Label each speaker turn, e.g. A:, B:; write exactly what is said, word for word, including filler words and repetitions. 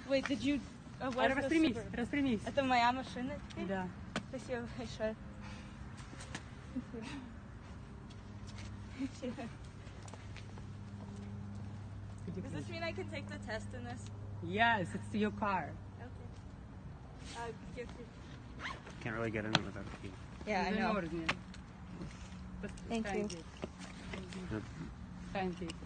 A: Wait, did you... Uh, where's the
B: Распрямись,
A: Subaru?
B: распрямись.
A: Это моя машина теперь?
B: Да.
A: Спасибо большое. Спасибо. Does this mean I can take the test in this?
B: Yes, it's your car.
A: Okay. Uh, gift you.
C: Can't really get in it without a key.
A: Yeah, I know.
B: Замерзнет.
A: Thank you.
B: Thank you.